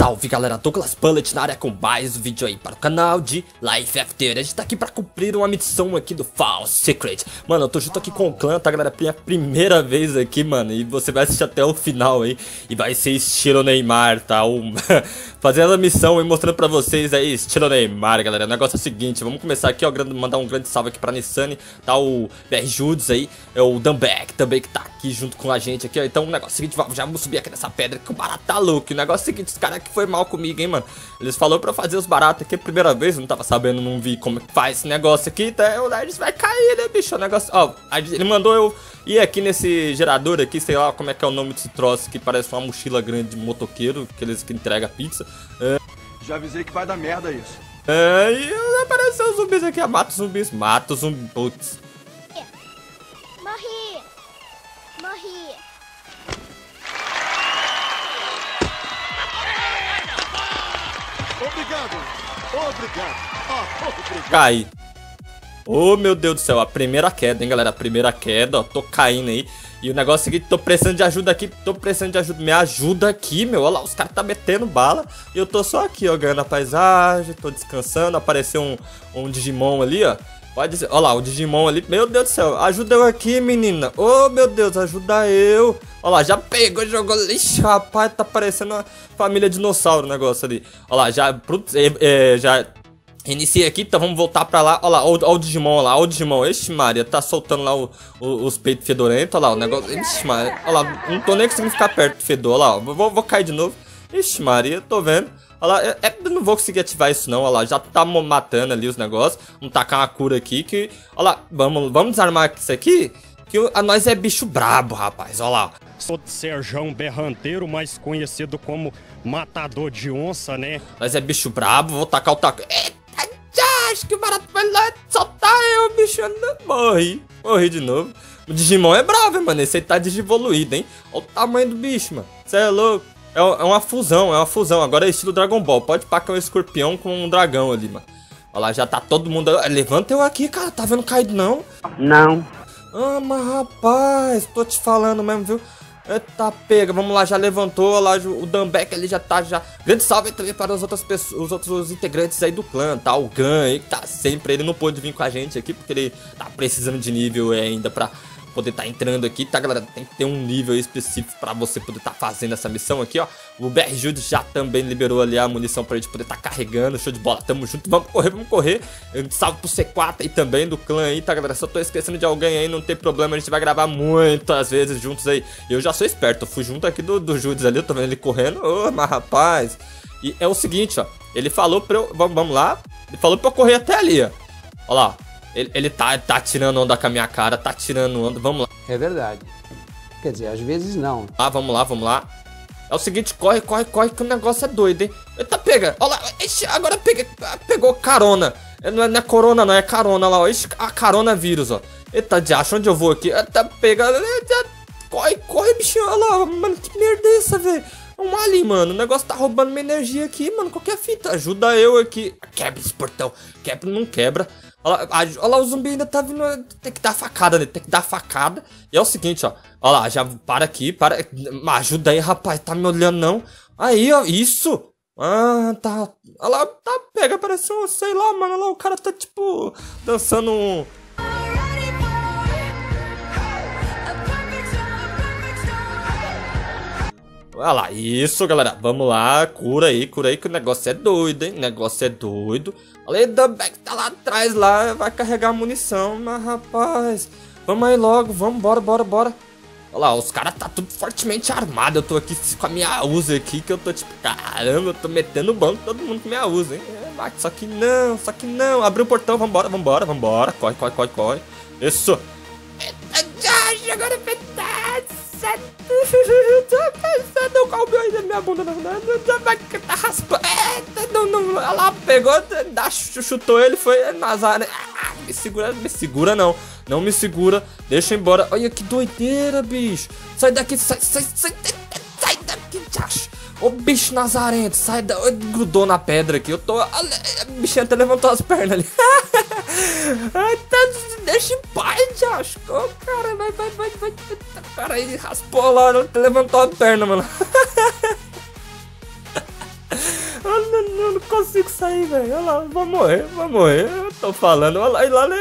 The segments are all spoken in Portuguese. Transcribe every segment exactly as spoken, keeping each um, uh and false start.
Salve galera, Douglas Bullet na área com mais um vídeo aí para o canal de Life After. A gente tá aqui pra cumprir uma missão aqui do False Secret. Mano, eu tô junto aqui com o clã, tá galera? Minha primeira vez aqui, mano. E você vai assistir até o final aí. E vai ser estilo Neymar, tá? Um... Fazendo a missão e mostrando pra vocês aí, estilo Neymar, galera. O negócio é o seguinte, vamos começar aqui, ó. Mandar um grande salve aqui pra Nissane. Tá o B R Judes aí. É o Dumbeck também que tá aqui junto com a gente aqui, ó. Então o negócio é o seguinte, vamos, já vamos subir aqui nessa pedra que o barato tá louco. O negócio é o seguinte, os caras que foi mal comigo, hein, mano. Eles falaram pra fazer os baratos aqui a primeira vez, não tava sabendo, não vi como que faz esse negócio aqui, então o Nerds vai cair, né, bicho? O negócio, ó, ele mandou eu ir aqui nesse gerador aqui, sei lá como é que é o nome desse troço que parece uma mochila grande de motoqueiro, aqueles que entrega pizza. É... Já avisei que vai dar merda isso. É, e apareceu os zumbis aqui, ó, mata os zumbis, mata os zumbis, putz. Morri! Morri! Obrigado! Obrigado! Oh, obrigado! Cai. Oh, meu Deus do céu, a primeira queda, hein, galera? A primeira queda, ó, tô caindo aí. E o negócio é o seguinte, tô precisando de ajuda aqui, tô precisando de ajuda, me ajuda aqui, meu. Olha lá, os caras tá metendo bala. E eu tô só aqui, ó, ganhando a paisagem, tô descansando. Apareceu um, um Digimon ali, ó. Pode ser, olha lá, o Digimon ali, meu Deus do céu, ajuda eu aqui, menina. Oh, meu Deus, ajuda eu. Olha lá, já pegou, jogou, ixi, rapaz, tá parecendo uma família dinossauro o negócio ali. Olha lá, já, é, é, já iniciei aqui, então vamos voltar pra lá. Olha lá, olha o Digimon, olha lá, olha o Digimon, ixi Maria, tá soltando lá o, o, os peitos fedorentos, olha lá, o negócio, ixi Maria, olha lá, não tô nem conseguindo ficar perto do fedor, olha lá, ó, vou, vou cair de novo, ixi Maria, tô vendo. Olha lá, é, eu não vou conseguir ativar isso não, olha lá, já tá matando ali os negócios. Vamos tacar uma cura aqui que... Olha lá, vamos, vamos desarmar isso aqui, que a nós é bicho brabo, rapaz, olha lá. Sou de Serjão Berranteiro, mais conhecido como Matador de Onça, né? Nós é bicho brabo, vou tacar o taco... Eita, já, acho que o barato vai lá soltar eu, bicho, morri, morri de novo. O Digimon é bravo, mano, esse aí tá desevoluído, hein. Olha o tamanho do bicho, mano, cê é louco. É uma fusão, é uma fusão. Agora é estilo Dragon Ball. Pode pá que é um escorpião com um dragão ali, mano. Olha lá, já tá todo mundo... Levanta eu aqui, cara. Tá vendo caído, não? Não. Ah, mas rapaz, tô te falando mesmo, viu? Eita, pega. Vamos lá, já levantou. Olha lá, o Dumbeck ali já tá, já... Grande salve também para as outras pessoas, os outros integrantes aí do clã, tá? O Gun aí, que tá sempre... Ele não pôde vir com a gente aqui, porque ele tá precisando de nível ainda pra... poder estar tá entrando aqui, tá galera? Tem que ter um nível específico pra você poder estar tá fazendo essa missão aqui, ó. O B R Jude já também liberou ali a munição pra gente poder estar tá carregando. Show de bola, tamo junto, vamos correr, vamos correr. Um salve pro C quatro aí também, do clã aí, tá galera? Se eu tô esquecendo de alguém aí, não tem problema, a gente vai gravar muitas vezes juntos aí. Eu já sou esperto, eu fui junto aqui do, do Judes ali, eu tô vendo ele correndo. Ô, oh, mas rapaz. E é o seguinte, ó, ele falou pra eu, vamos, vamos lá, ele falou pra eu correr até ali, ó. Ó lá. Ele, ele tá, tá tirando onda com a minha cara, tá tirando onda, vamos lá. É verdade. Quer dizer, às vezes não. Ah, vamos lá, vamos lá. É o seguinte, corre, corre, corre, que o negócio é doido, hein. Eita, pega, olha lá, ixi, agora pega, pegou carona. Não é, não é corona, não, é carona lá, ó. Ixi, a carona vírus, ó. Eita, de acho onde eu vou aqui. Eita, pega, eita, corre, corre, bichinho, olha lá, mano, que merda é essa, velho. É um alien, mano, o negócio tá roubando minha energia aqui, mano, qualquer fita, ajuda eu aqui. Quebra esse portão, quebra, não quebra. Olha lá, olha lá, o zumbi ainda tá vindo, tem que dar facada nele, tem que dar facada. E é o seguinte, ó, olha lá, já para aqui, para, ajuda aí, rapaz, tá me olhando não. Aí, ó, isso. Ah, tá, olha lá, tá, pega, parece um, sei lá, mano, olha lá, o cara tá, tipo, dançando um... Olha lá, isso, galera, vamos lá, cura aí, cura aí, que o negócio é doido, hein, o negócio é doido. Olha aí, o Dumbeck tá lá atrás, lá, vai carregar munição, mas rapaz, vamos aí logo, vamos, bora, bora, bora. Olha lá, os caras tá tudo fortemente armado, eu tô aqui com a minha Uzi aqui, que eu tô tipo, caramba, eu tô metendo banco todo mundo com minha Uzi, hein. É, só que não, só que não, abriu o portão, vambora, vambora, vambora, corre, corre, corre, corre. Isso. Eita, agora é tô pensando qual meu aí na minha bunda, não, não, não, tá raspando, não, não, ela lá pegou, chutou ele, foi Nazaré, ah, me segura, me segura não, não me segura, deixa eu ir embora, olha que doideira, bicho, sai daqui, sai, sai, sai, sai daqui, acho. Ô bicho nazarento, sai da... Grudou na pedra aqui, eu tô... A bichinha até levantou as pernas ali. Ai, tá... Deixa em paz, acho. Ô, cara, vai, vai, vai, vai. Pera aí, raspou lá, levantou a perna, mano. consigo sair, velho. Olha lá, vou morrer, vou morrer. Eu tô falando, olha lá, e lá, né?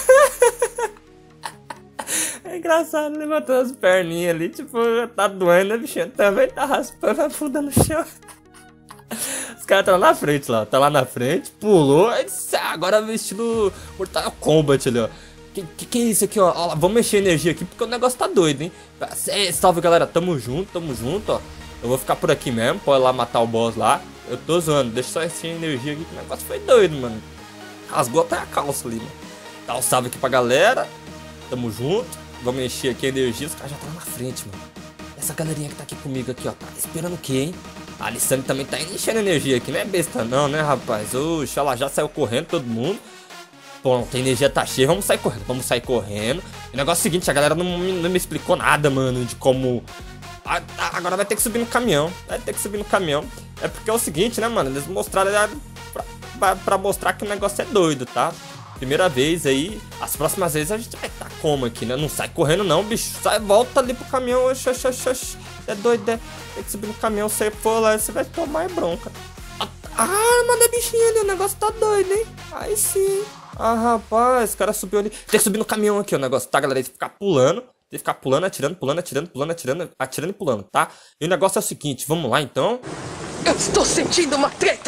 É engraçado, levantando as perninhas ali, tipo, tá doendo, né, bichinho? Também tá raspando a bunda no chão. Os caras tá lá na frente, lá, tá lá na frente, pulou, agora vestido Mortal Kombat ali, ó. Que, que que é isso aqui, ó? Ó lá, vamos mexer energia aqui, porque o negócio tá doido, hein? Salve, galera, tamo junto, tamo junto, ó. Eu vou ficar por aqui mesmo, pode ir lá matar o boss lá. Eu tô zoando, deixa só essa energia aqui, que o negócio foi doido, mano. Rasgou até a calça ali, mano. Dá um salve aqui pra galera, tamo junto. Vamos mexer aqui a energia, os caras já estão lá na frente, mano. Essa galerinha que tá aqui comigo aqui, ó, tá esperando o quê, hein? A Alissandra também tá enchendo energia aqui, não é besta não, né, rapaz? Oxe, ela já saiu correndo, todo mundo. Pronto, a energia tá cheia, vamos sair correndo, vamos sair correndo. O negócio é o seguinte, a galera não, não me explicou nada, mano, de como... Agora vai ter que subir no caminhão, vai ter que subir no caminhão. É porque é o seguinte, né, mano, eles mostraram pra, pra, pra mostrar que o negócio é doido, tá? Primeira vez aí, as próximas vezes a gente vai estar como aqui, né? Não sai correndo não, bicho. Sai, volta ali pro caminhão. Oxe, oxe, oxe, oxe. É doido, é. Tem que subir no caminhão, você for lá, você vai tomar bronca. Ah, arma da bichinha ali, o negócio tá doido, hein? Aí sim. Ah, rapaz, o cara subiu ali. Tem que subir no caminhão aqui, o negócio, tá, galera? Tem que ficar pulando. Tem que ficar pulando, atirando, pulando, atirando, pulando, atirando, atirando e pulando, tá? E o negócio é o seguinte, vamos lá então. Eu estou sentindo uma treta.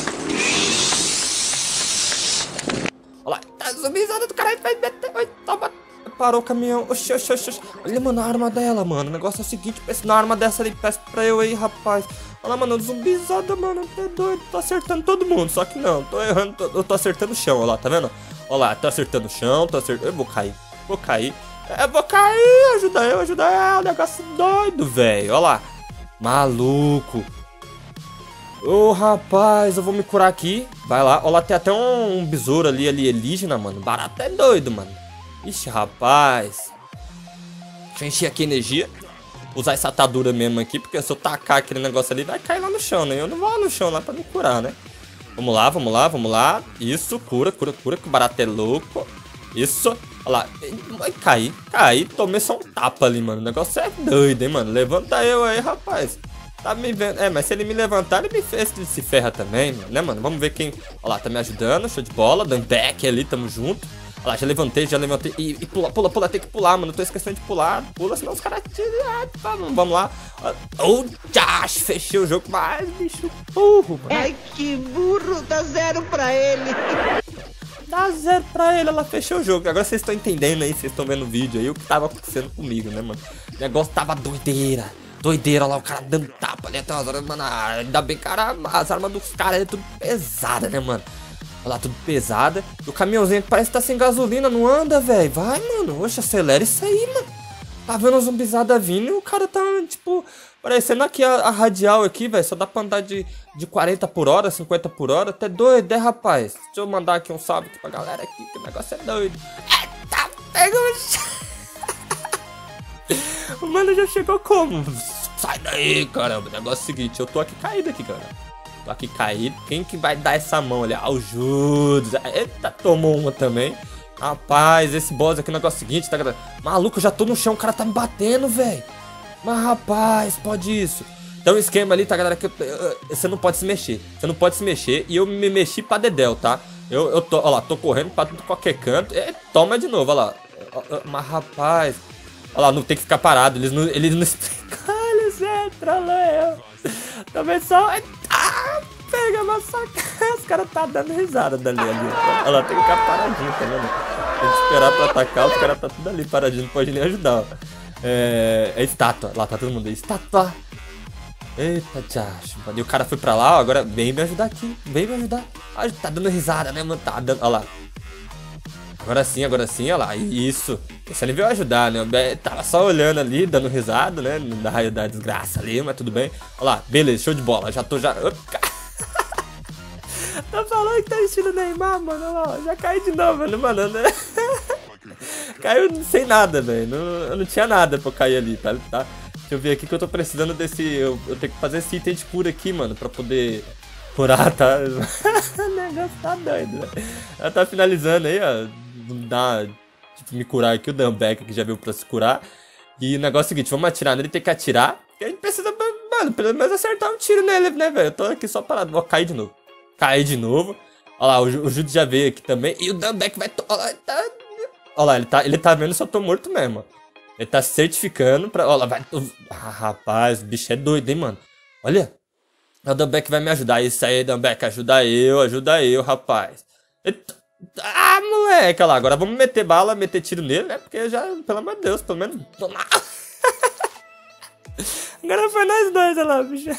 Olha lá, tá zumbizada do caralho, vai meter, oi, toma. Parou o caminhão, oxi, oxi, oxi. Olha, mano, a arma dela, mano, o negócio é o seguinte, pensa na arma dessa ali, peça pra eu aí, rapaz. Olha lá, mano, zumbizada, mano, tá doido, tô acertando todo mundo, só que não, tô errando, tô, eu tô acertando o chão, olha lá, tá vendo? Olha lá, tô acertando o chão, tô acertando, eu vou cair, vou cair, eu vou cair, ajuda eu, ajuda eu, é um negócio doido, velho, olha lá, maluco. Ô, oh, rapaz, eu vou me curar aqui. Vai lá. Ó, lá tem até um, um besouro ali, alienígena, mano. Barato é doido, mano. Ixi, rapaz. Deixa eu encher aqui a energia. Usar essa atadura mesmo aqui, porque se eu tacar aquele negócio ali, vai cair lá no chão, né? Eu não vou lá no chão lá pra me curar, né? Vamos lá, vamos lá, vamos lá. Isso, cura, cura, cura, que o barato é louco. Isso. Olha lá. Vai cair, cair. Tomei só um tapa ali, mano. O negócio é doido, hein, mano. Levanta eu aí, rapaz. Tá me vendo? É, mas se ele me levantar, ele me fez, ele se ferra também, né, mano? Vamos ver quem... Olha lá, tá me ajudando, show de bola. Dan back ali, tamo junto. Olha lá, já levantei, já levantei. E, e pula, pula, pula, tem que pular, mano. Eu tô esquecendo de pular. Pula, senão os caras... Vamos, vamos lá. Oh, Josh, fechei o jogo. Mas, bicho, burro, mano. Ai, que burro. Dá zero pra ele. Dá zero pra ele, ela fechou o jogo. Agora vocês estão entendendo aí, vocês estão vendo o vídeo aí, o que tava acontecendo comigo, né, mano? O negócio tava doideira. Doideira lá, o cara dando tapa ali até umas horas, mano. Ainda bem, cara, as armas dos caras é tudo pesada, né, mano? Olha lá, tudo pesada. E o caminhãozinho parece que tá sem gasolina, não anda, velho. Vai, mano. Oxe, acelera isso aí, mano. Tá vendo a zumbizada vindo e o cara tá, tipo, parecendo aqui a, a radial aqui, velho. Só dá pra andar de, de quarenta por hora, cinquenta por hora. Até doido, é, rapaz? Deixa eu mandar aqui um salve aqui pra galera aqui, que o negócio é doido. Eita, pega o mano já chegou como? Sai daí, caramba. O negócio é o seguinte, eu tô aqui caído aqui, cara. Tô aqui caído. Quem que vai dar essa mão ali? Ah, o Judas. Eita, tomou uma também. Rapaz, esse boss aqui, o negócio é o seguinte, tá, galera? Maluco, eu já tô no chão, o cara tá me batendo, velho. Mas, rapaz, pode isso. Então o esquema ali, tá, galera, que eu, eu, você não pode se mexer. Você não pode se mexer. E eu me mexi pra dedéu, tá? Eu, eu tô, ó lá, tô correndo pra tudo qualquer canto. E toma de novo, ó lá. Mas, rapaz... Olha lá, não tem que ficar parado, eles não, eles não explicam, eles entram, Léo. Também só... Ah, pega uma saca. Os caras tá dando risada dali, ali. Olha lá, tem que ficar paradinho, tá vendo? Tem que esperar pra atacar, os caras tá tudo ali paradinho, não pode nem ajudar, ó. É, é estátua, lá tá todo mundo aí, estátua. Eita, tchacho, mano. E o cara foi pra lá, ó, agora vem me ajudar aqui, vem me ajudar. Ah, tá dando risada, né, mano? Tá dando, olha lá. Agora sim, agora sim, olha lá, isso. Esse ali veio ajudar, né? Tava só olhando ali, dando risada, né? Da raio da desgraça ali, mas tudo bem. Olha lá, beleza, show de bola, já tô já... Tá falando que tá estilo Neymar, mano, olha lá, já caí de novo, né, mano? Caiu sem nada, velho, eu não tinha nada pra eu cair ali, tá? tá? Deixa eu ver aqui que eu tô precisando desse... Eu, eu tenho que fazer esse item de cura aqui, mano, pra poder... curar, tá? O negócio tá doido, velho. Ela tá finalizando aí, ó. Dá, tipo, me curar aqui. O Dan Beck que já veio pra se curar. E o negócio é o seguinte: vamos atirar nele, tem que atirar. E a gente precisa, mano, pelo menos acertar um tiro nele, né, velho? Eu tô aqui só parado, vou cair de novo. Caí de novo. Olha lá, o, o Jude já veio aqui também. E o Dumbeck vai... Olha lá, tá... Olha lá, ele tá, ele tá vendo se eu tô morto mesmo. Ele tá certificando pra... Olha lá, vai... Ah, rapaz, o bicho é doido, hein, mano. Olha. O Dumbeck vai me ajudar. Isso aí, Dumbeck, ajuda eu, ajuda eu, rapaz. Eita. Ah, moleque, olha lá. Agora vamos meter bala, meter tiro nele, né? Porque já, pelo amor de Deus, pelo menos... Agora foi nós dois, olha lá, bicho.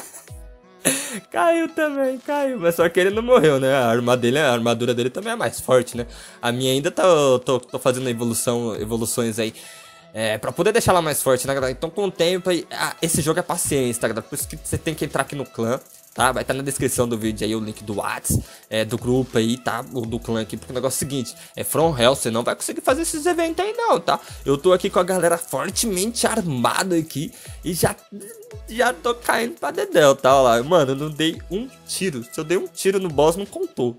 Caiu também, caiu. Mas só que ele não morreu, né? A arma dele, a armadura dele também é mais forte, né? A minha ainda tá... Eu tô, tô fazendo evolução, evoluções aí. É, pra poder deixar ela mais forte, né, galera? Então com o tempo aí... Ah, esse jogo é paciência, tá, galera? Por isso que você tem que entrar aqui no clã, tá? Vai estar na descrição do vídeo aí o link do WhatsApp, é, do grupo aí, tá? O do clã aqui, porque o negócio é o seguinte, é From Hell, você não vai conseguir fazer esses eventos aí não, tá? Eu tô aqui com a galera fortemente armada aqui e já, já tô caindo pra dedéu, tá? Olha lá, mano, eu não dei um tiro, se eu dei um tiro no boss não contou.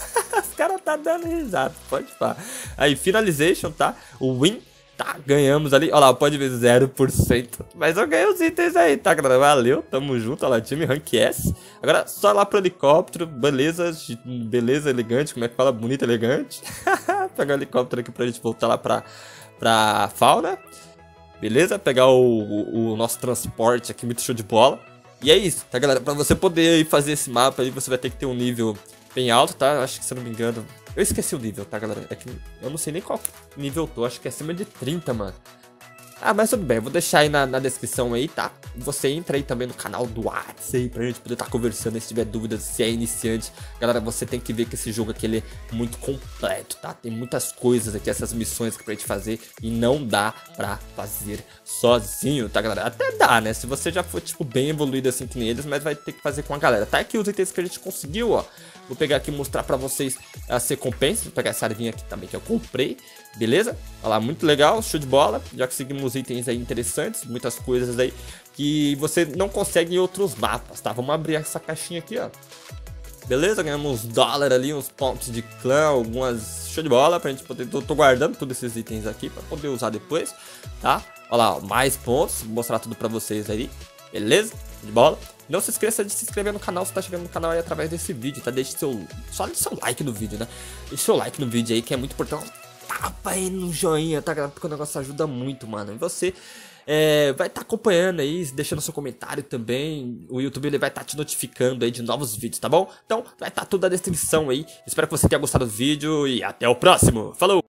Os caras tá dando risada, pode falar. Aí, finalization, tá? O win. Tá, ganhamos ali, olha lá, pode ver zero por cento. Mas eu ganhei os itens aí, tá, galera? Valeu, tamo junto, olha lá, time Rank S. Agora, só lá pro helicóptero, beleza, beleza, elegante, como é que fala? Bonito, elegante. Pegar o helicóptero aqui pra gente voltar lá pra, pra fauna. Beleza, pegar o, o, o nosso transporte aqui, muito show de bola. E é isso, tá, galera? Pra você poder aí fazer esse mapa aí, você vai ter que ter um nível bem alto, tá? Acho que, se eu não me engano... Eu esqueci o nível, tá, galera? É que eu não sei nem qual nível eu tô. Acho que é acima de trinta, mano. Ah, mas tudo bem. Eu vou deixar aí na, na descrição aí, tá? Você entra aí também no canal do WhatsApp aí pra gente poder estar tá conversando. Se tiver dúvidas, se é iniciante. Galera, você tem que ver que esse jogo aqui ele é muito completo, tá? Tem muitas coisas aqui, essas missões aqui pra gente fazer. E não dá pra fazer sozinho, tá, galera? Até dá, né? Se você já for, tipo, bem evoluído assim que nem eles. Mas vai ter que fazer com a galera. Tá aqui os itens que a gente conseguiu, ó. Vou pegar aqui e mostrar pra vocês as recompensas. Vou pegar essa arvinha aqui também que eu comprei. Beleza? Olha lá, muito legal, show de bola. Já conseguimos itens aí interessantes. Muitas coisas aí que você não consegue em outros mapas, tá? Vamos abrir essa caixinha aqui, ó. Beleza? Ganhamos uns dólares ali, uns pontos de clã, algumas... Show de bola pra gente poder... Tô, tô guardando todos esses itens aqui pra poder usar depois, tá? Olha lá, ó, mais pontos. Vou mostrar tudo pra vocês aí. Beleza? De bola. Não se esqueça de se inscrever no canal se tá chegando no canal aí através desse vídeo, tá? Deixe seu... Só deixe seu like no vídeo, né? Deixe seu like no vídeo aí, que é muito importante. Tapa aí no joinha, tá, galera? Porque o negócio ajuda muito, mano. E você é, vai estar tá acompanhando aí, deixando seu comentário também. O YouTube ele vai estar tá te notificando aí de novos vídeos, tá bom? Então, vai estar tá tudo na descrição aí. Espero que você tenha gostado do vídeo e até o próximo. Falou!